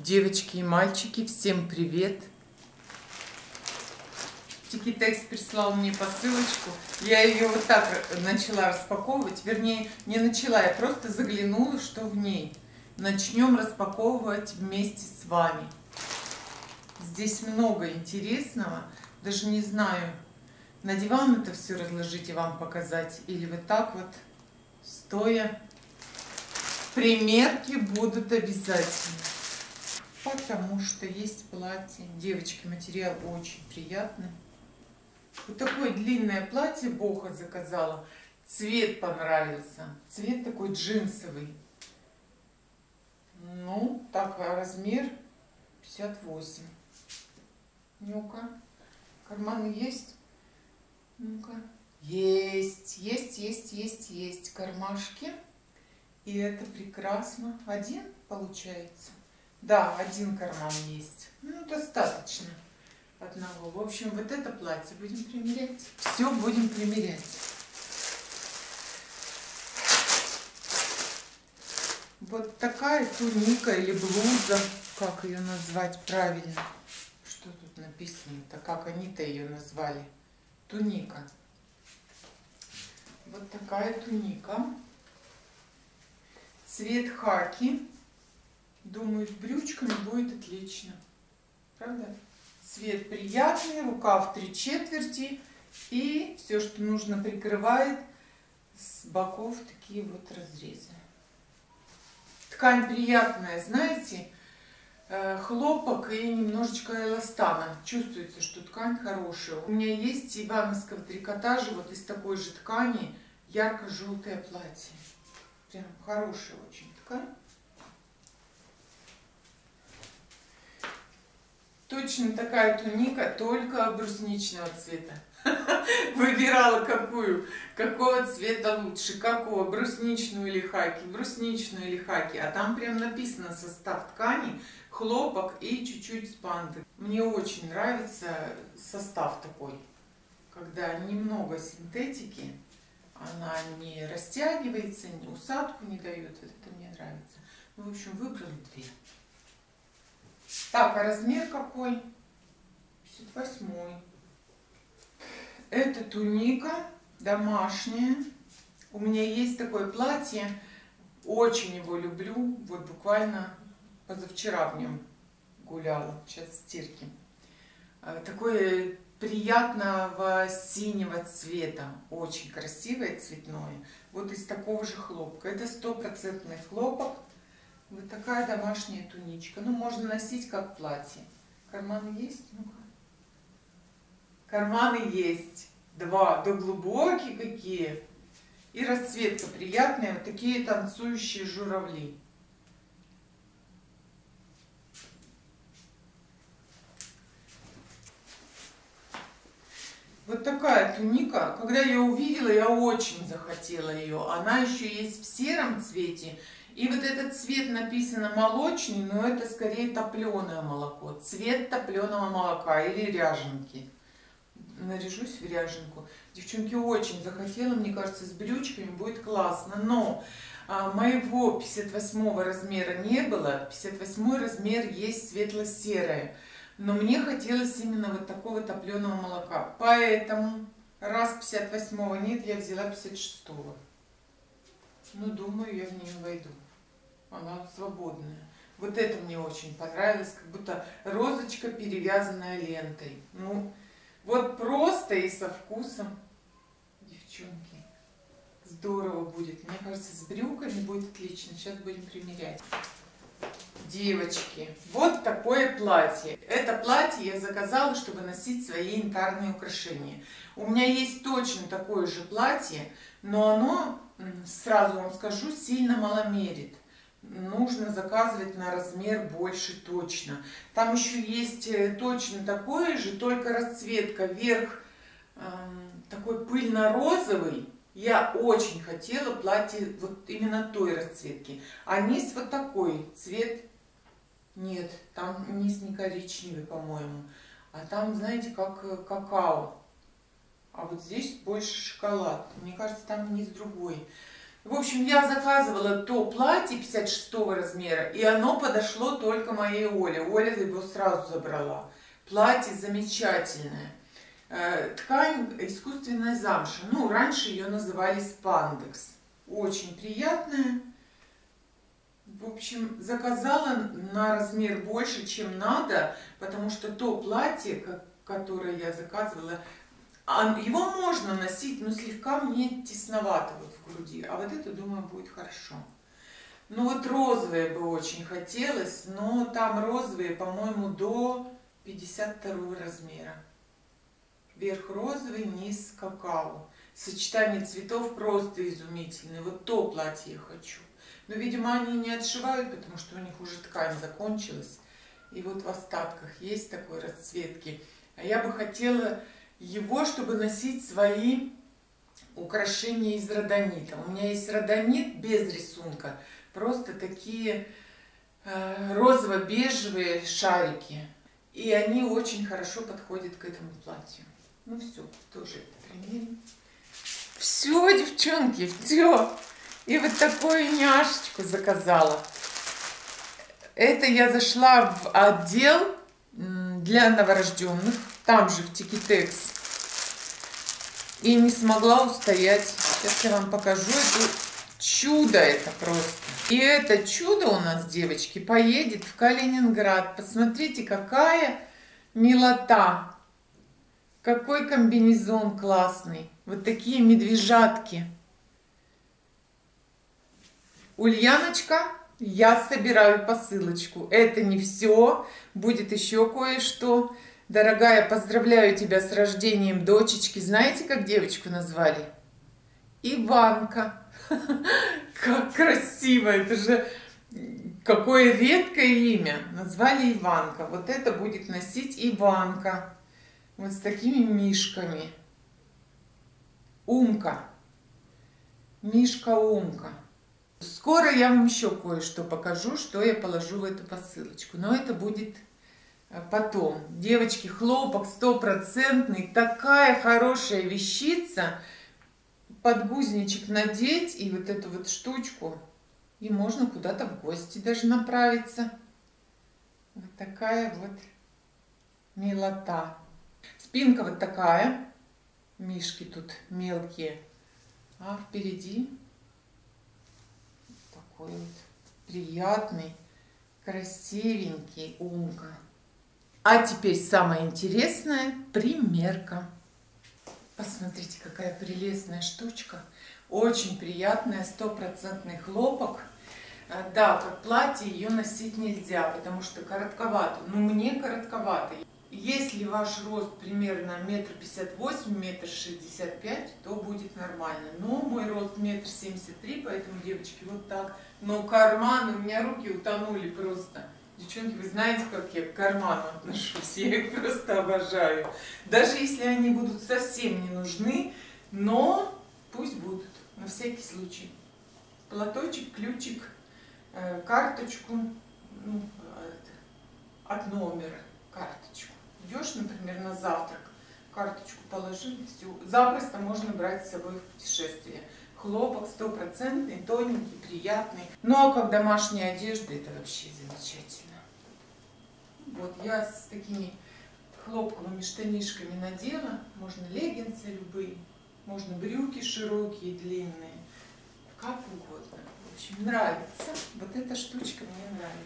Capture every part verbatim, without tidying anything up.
Девочки и мальчики, всем привет! Тикитекс прислал мне посылочку. Я ее вот так начала распаковывать. Вернее, не начала, я просто заглянула, что в ней. Начнем распаковывать вместе с вами. Здесь много интересного. Даже не знаю, на диван это все разложить и вам показать. Или вот так вот, стоя. Примерки будут обязательно. Потому что есть платье. Девочки, материал очень приятный. Вот такое длинное платье Боха заказала. Цвет понравился. Цвет такой джинсовый. Ну, так, размер пятьдесят восемь. Ну-ка. Карманы есть? Ну-ка. Есть, есть, есть, есть, есть. Кармашки. И это прекрасно. Один получается? Да, один карман есть. Ну, достаточно одного. В общем, вот это платье будем примерять. Все будем примерять. Вот такая туника или блуза. Как ее назвать правильно? Что тут написано-то? Как они-то ее назвали? Туника. Вот такая туника. Цвет хаки. Думаю, с брючками будет отлично. Правда? Цвет приятный, рукав три четверти. И все, что нужно, прикрывает с боков такие вот разрезы. Ткань приятная, знаете, хлопок и немножечко эластана. Чувствуется, что ткань хорошая. У меня есть ивановского трикотажа, вот из такой же ткани, ярко-желтое платье. Прям хорошая очень ткань. Точно такая туника, только брусничного цвета. Выбирала какую, какого цвета лучше, какого, брусничную или хаки, брусничную или хаки. А там прям написано состав ткани, хлопок и чуть-чуть спанды. Мне очень нравится состав такой, когда немного синтетики, она не растягивается, ни усадку не дает, это мне нравится. Ну, в общем, выбрала две. Так, а размер какой? пятьдесят восьмой. Это туника домашняя. У меня есть такое платье. Очень его люблю. Вот буквально позавчера в нем гуляла. Сейчас в стирке. Такое приятного синего цвета. Очень красивое, цветное. Вот из такого же хлопка. Это стопроцентный хлопок. Вот такая домашняя туничка. Ну, можно носить как платье. Карманы есть? Ну-ка. Карманы есть. Два. Да глубокие какие. И расцветка приятная. Вот такие танцующие журавли. Вот такая туника. Когда я увидела, я очень захотела ее. Она еще есть в сером цвете. И вот этот цвет написано молочный, но это скорее топленое молоко. Цвет топленого молока или ряженки. Наряжусь в ряженку. Девчонки, очень захотела, мне кажется, с брючками будет классно. Но а, моего пятьдесят восьмого размера не было. пятьдесят восьмой размер есть светло-серое. Но мне хотелось именно вот такого топленого молока. Поэтому, раз пятьдесят восьмого нет, я взяла пятьдесят шестого. Ну, думаю, я в нее войду. Она свободная. Вот это мне очень понравилось, как будто розочка, перевязанная лентой. Ну, вот просто и со вкусом. Девчонки, здорово будет. Мне кажется, с брюками будет отлично. Сейчас будем примерять. Девочки, вот такое платье. Это платье я заказала, чтобы носить свои янтарные украшения. У меня есть точно такое же платье, но оно, сразу вам скажу, сильно маломерит. Нужно заказывать на размер больше точно. Там еще есть точно такое же, только расцветка. Верх э, такой пыльно-розовый. Я очень хотела платье вот именно той расцветки. А низ вот такой цвет. Нет, там низ не коричневый, по-моему. А там, знаете, как какао. А вот здесь больше шоколад. Мне кажется, там низ другой. В общем, я заказывала то платье пятьдесят шестого размера, и оно подошло только моей Оле. Оля его сразу забрала. Платье замечательное. Ткань искусственная замша. Ну, раньше ее называли спандекс. Очень приятная. В общем, заказала на размер больше, чем надо, потому что то платье, которое я заказывала, его можно носить, но слегка мне тесновато вот в груди. А вот это, думаю, будет хорошо. Ну вот розовые бы очень хотелось, но там розовые, по-моему, до пятьдесят второго размера. Верх розовый, низ какао. Сочетание цветов просто изумительное. Вот то платье я хочу. Но, видимо, они не отшивают, потому что у них уже ткань закончилась. И вот в остатках есть такой расцветки. А я бы хотела его, чтобы носить свои украшения из родонита. У меня есть родонит без рисунка. Просто такие э, розово-бежевые шарики. И они очень хорошо подходят к этому платью. Ну все, тоже это примерим. Все, девчонки, все. И вот такую няшечку заказала. Это я зашла в отдел для новорожденных, там же в Тикитекс. И не смогла устоять. Сейчас я вам покажу это чудо, это просто. И это чудо у нас, девочки, поедет в Калининград. Посмотрите, какая милота. Какой комбинезон классный. Вот такие медвежатки. Ульяночка, я собираю посылочку. Это не все. Будет еще кое-что. Дорогая, поздравляю тебя с рождением дочечки. Знаете, как девочку назвали? Иванка. Как красиво. Это же какое редкое имя. Назвали Иванка. Вот это будет носить Иванка. Вот с такими мишками. Умка. Мишка-умка. Скоро я вам еще кое-что покажу, что я положу в эту посылочку. Но это будет потом. Девочки, хлопок стопроцентный. Такая хорошая вещица. Подгузничек надеть и вот эту вот штучку. И можно куда-то в гости даже направиться. Вот такая вот милота. Спинка вот такая. Мишки тут мелкие. А впереди такой вот приятный, красивенький умка. А теперь самое интересное — примерка. Посмотрите, какая прелестная штучка. Очень приятная, стопроцентный хлопок. Да, как платье ее носить нельзя, потому что коротковато. Но мне коротковато. Если ваш рост примерно метр пятьдесят восемь, метр шестьдесят пять, то будет нормально. Но мой рост метр семьдесят три, поэтому, девочки, вот так. Но карманы, у меня руки утонули просто. Девчонки, вы знаете, как я к карману отношусь? Я их просто обожаю. Даже если они будут совсем не нужны, но пусть будут, на всякий случай. Платочек, ключик, карточку, ну, от номера карточку. Идешь, например, на завтрак, карточку положил, все. Запросто можно брать с собой в путешествие. Хлопок стопроцентный, тоненький, приятный. Ну а как домашняя одежда, это вообще замечательно. Вот я с такими хлопковыми штанишками надела. Можно леггинсы любые, можно брюки широкие, длинные. Как угодно. В общем, нравится. Вот эта штучка мне нравится.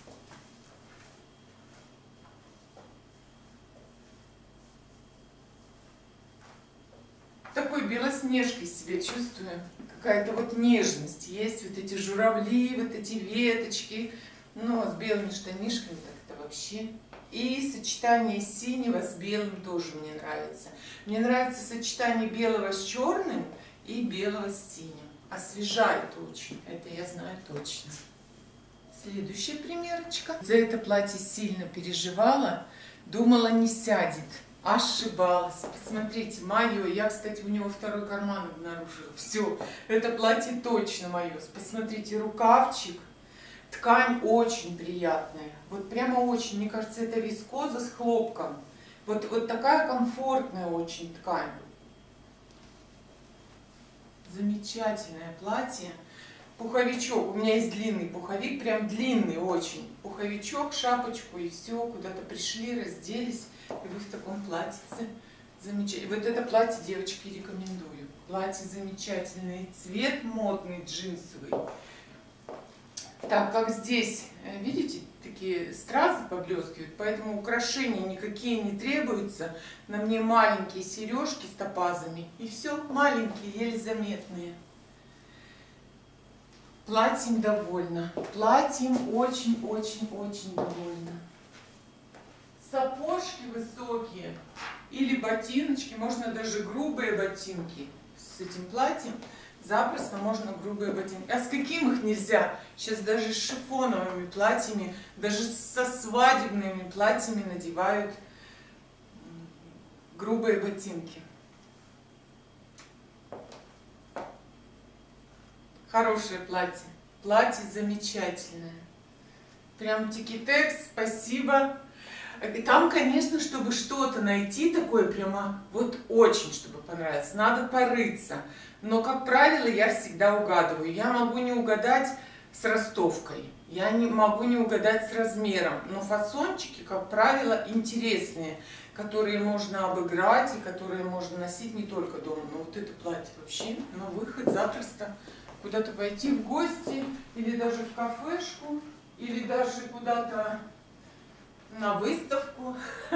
Такой белоснежкой себя чувствую. Какая-то вот нежность. Есть вот эти журавли, вот эти веточки. Но с белыми штанишками так это вообще. И сочетание синего с белым тоже мне нравится. Мне нравится сочетание белого с черным и белого с синим. Освежает очень. Это я знаю точно. Следующая примерочка. За это платье сильно переживала. Думала, не сядет. Ошибалась. Посмотрите, мое. Я, кстати, у него второй карман обнаружила. Все, это платье точно мое. Посмотрите, рукавчик. Ткань очень приятная. Вот прямо очень. Мне кажется, это вискоза с хлопком. Вот, вот такая комфортная очень ткань. Замечательное платье. Пуховичок. У меня есть длинный пуховик, прям длинный очень. Пуховичок, шапочку и все. Куда-то пришли, разделись. И вы в таком платьице. Замечательно. Вот это платье, девочки, рекомендую. Платье замечательное. Цвет модный, джинсовый. Так, как здесь, видите, такие стразы поблескивают, поэтому украшения никакие не требуются. На мне маленькие сережки с топазами. И все, маленькие, еле заметные. Платьем довольна. Платьем очень-очень-очень довольна. Сапожки высокие или ботиночки, можно даже грубые ботинки с этим платьем. Запросто можно грубые ботинки. А с каким их нельзя? Сейчас даже с шифоновыми платьями, даже со свадебными платьями надевают грубые ботинки. Хорошее платье. Платье замечательное. Прям тики-текс, спасибо. И там, конечно, чтобы что-то найти такое прямо, вот очень, чтобы понравилось, надо порыться. Но, как правило, я всегда угадываю. Я могу не угадать с ростовкой, я не могу не угадать с размером. Но фасончики, как правило, интересные, которые можно обыграть и которые можно носить не только дома. Но вот это платье вообще на выход запросто. Куда-то пойти в гости, или даже в кафешку, или даже куда-то на выставку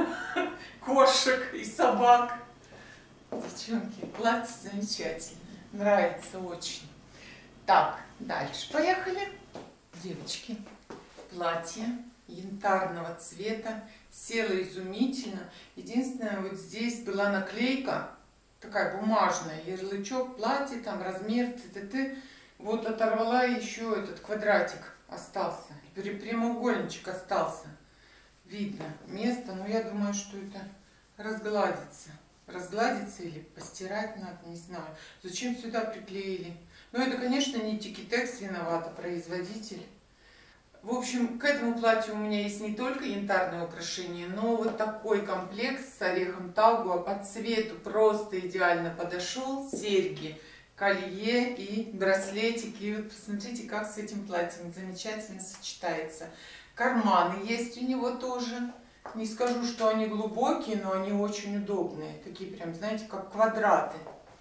кошек и собак. Девчонки, платье замечательное. Нравится очень. Так, дальше поехали. Девочки, платье янтарного цвета. Село изумительно. Единственное, вот здесь была наклейка, такая бумажная, ярлычок, платье, там размер, т-т-т. Вот оторвала еще этот квадратик, остался. Прямоугольничек остался. Видно место, но я думаю, что это разгладится. Разгладится или постирать надо, не знаю. Зачем сюда приклеили? Но это, конечно, не тики-текс виновата, производитель. В общем, к этому платью у меня есть не только янтарные украшения, но вот такой комплект с орехом Таугуа по цвету просто идеально подошел. Серьги, колье и браслетики. И вот посмотрите, как с этим платьем замечательно сочетается. Карманы есть у него тоже. Не скажу, что они глубокие, но они очень удобные. Такие прям, знаете, как квадраты.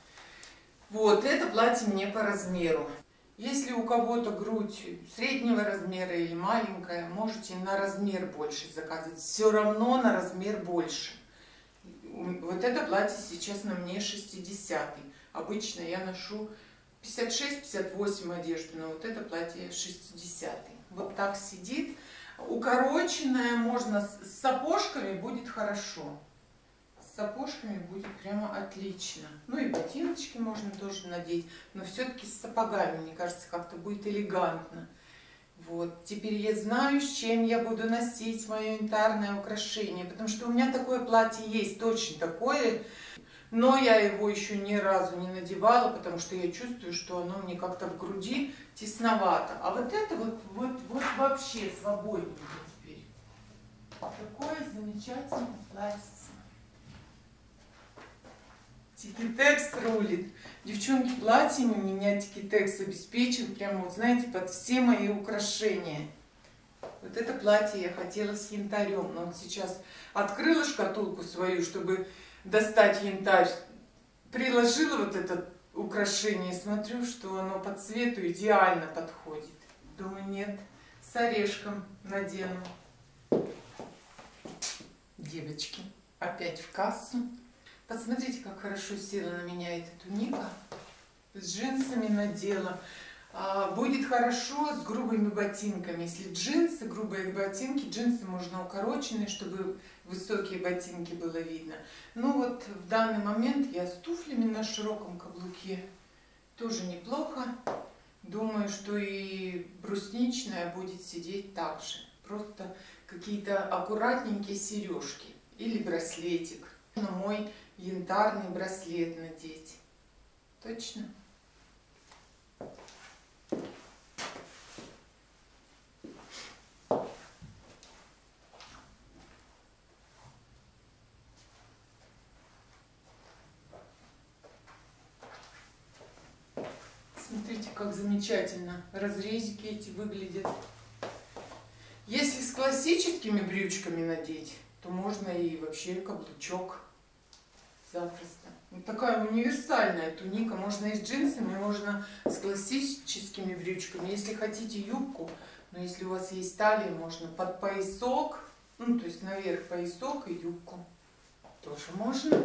Вот, это платье мне по размеру. Если у кого-то грудь среднего размера или маленькая, можете на размер больше заказывать. Все равно на размер больше. Вот это платье сейчас на мне шестидесятый. Обычно я ношу пятьдесят шесть — пятьдесят восемь одежду, но вот это платье шестидесятый. Вот так сидит. Укороченная, можно с сапожками, будет хорошо. С сапожками будет прямо отлично. Ну и ботиночки можно тоже надеть, но все-таки с сапогами, мне кажется, как-то будет элегантно. Вот, теперь я знаю, с чем я буду носить мое янтарное украшение, потому что у меня такое платье есть, точно такое, но я его еще ни разу не надевала, потому что я чувствую, что оно мне как-то в груди тесновато. А вот это вот, вот, вот вообще свободнее теперь. Такое замечательное платье. Тики-текс рулит. Девчонки, платьями меня тики-текс обеспечил прямо, вот знаете, под все мои украшения. Вот это платье я хотела с янтарем, но вот сейчас открыла шкатулку свою, чтобы достать янтарь, приложила вот это украшение, смотрю, что оно по цвету идеально подходит. Думаю, нет, с орешком надену. Девочки, опять в кассу. Посмотрите, как хорошо села на меня эта туника. С джинсами надела. Будет хорошо с грубыми ботинками. Если джинсы, грубые ботинки, джинсы можно укороченные, чтобы высокие ботинки было видно. Ну вот в данный момент я с туфлями на широком каблуке. Тоже неплохо. Думаю, что и брусничная будет сидеть так же. Просто какие-то аккуратненькие сережки или браслетик. На мой янтарный браслет надеть. Точно? как замечательно разрезики эти выглядят. Если с классическими брючками надеть, то можно и вообще каблучок запросто. Вот такая универсальная туника. Можно и с джинсами, можно с классическими брючками. Если хотите юбку, но если у вас есть талия, можно под поясок, ну то есть наверх поясок и юбку. Тоже можно.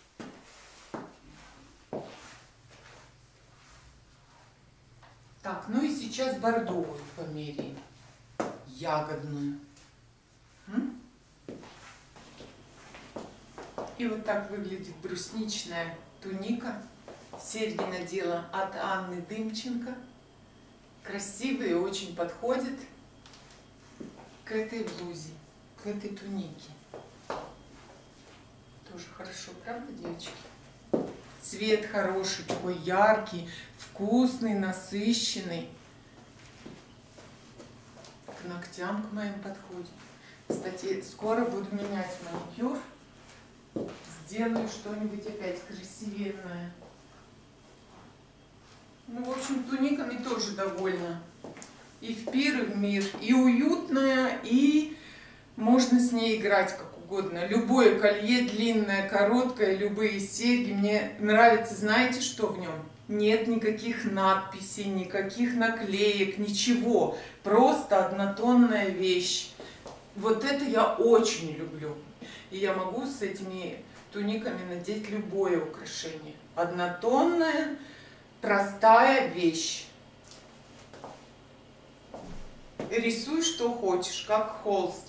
Так, ну и сейчас бордовую померяем. Ягодную. М? И вот так выглядит брусничная туника. Серьги надела от Анны Дымченко. Красивые, очень подходят к этой блузе, к этой тунике. Тоже хорошо, правда, девочки? Цвет хороший, такой яркий, вкусный, насыщенный. К ногтям к моим подходит. Кстати, скоро буду менять маникюр. Сделаю что-нибудь опять красивенное. Ну, в общем, туниками тоже довольна. И в пир, и в мир. И уютная, и можно с ней играть как угодно. Любое колье, длинное, короткое, любые серьги. Мне нравится, знаете, что в нем? Нет никаких надписей, никаких наклеек, ничего. Просто однотонная вещь. Вот это я очень люблю. И я могу с этими туниками надеть любое украшение. Однотонная, простая вещь. Рисуй, что хочешь, как холст.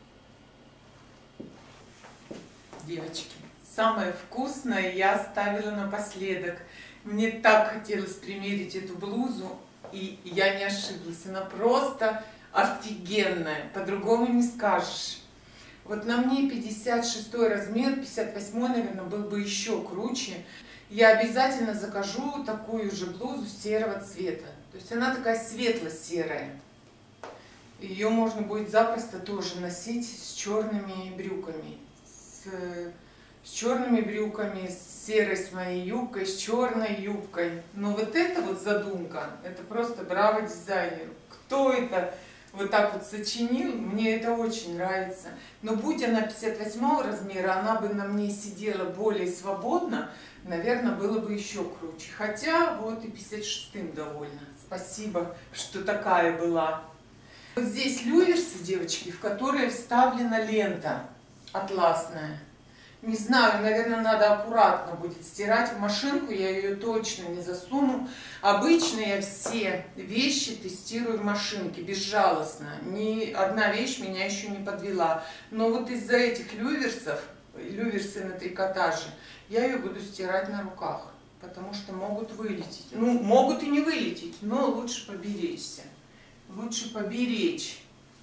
Девочки, самое вкусное я оставила напоследок. Мне так хотелось примерить эту блузу, и я не ошиблась. Она просто офигенная, по-другому не скажешь. Вот на мне пятьдесят шестой размер, пятьдесят восьмой, наверное, был бы еще круче. Я обязательно закажу такую же блузу серого цвета. То есть она такая светло-серая. Ее можно будет запросто тоже носить с черными брюками. С, с черными брюками, с серой с моей юбкой, с черной юбкой. Но вот эта вот задумка, это просто браво дизайнеру. Кто это вот так вот сочинил, мне это очень нравится. Но будь она пятьдесят восьмого размера, она бы на мне сидела более свободно, наверное, было бы еще круче. Хотя вот и пятьдесят шестым довольна. Спасибо, что такая была. Вот здесь люверсы, девочки, в которые вставлена лента атласная. Не знаю, наверное, надо аккуратно будет стирать в машинку, я ее точно не засуну. Обычно я все вещи тестирую в машинке, безжалостно. Ни одна вещь меня еще не подвела. Но вот из-за этих люверсов, люверсы на трикотаже, я ее буду стирать на руках, потому что могут вылететь. Ну, могут и не вылететь, но лучше поберечься. Лучше поберечь.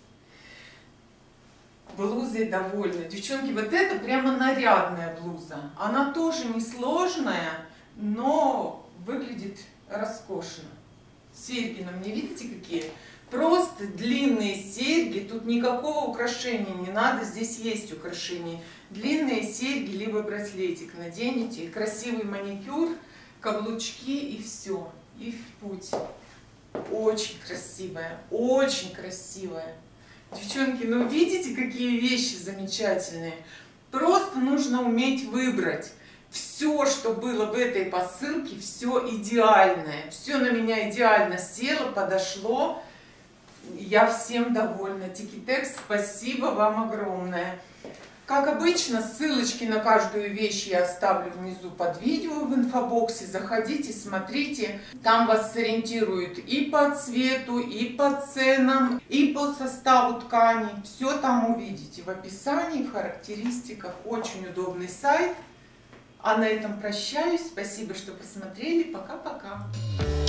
Блузой довольна. Девчонки, вот это прямо нарядная блуза. Она тоже не сложная, но выглядит роскошно. Серьги на мне, видите, какие? Просто длинные серьги. Тут никакого украшения не надо. Здесь есть украшения. Длинные серьги, либо браслетик наденете. Красивый маникюр, каблучки и все. И в путь. Очень красивая, очень красивая. Девчонки, ну видите, какие вещи замечательные. Просто нужно уметь выбрать. Все, что было в этой посылке, все идеальное. Все на меня идеально село, подошло. Я всем довольна. Тикитекс, спасибо вам огромное. Как обычно, ссылочки на каждую вещь я оставлю внизу под видео в инфобоксе. Заходите, смотрите. Там вас сориентируют и по цвету, и по ценам, и по составу ткани. Все там увидите в описании, в характеристиках. Очень удобный сайт. А на этом прощаюсь. Спасибо, что посмотрели. Пока-пока.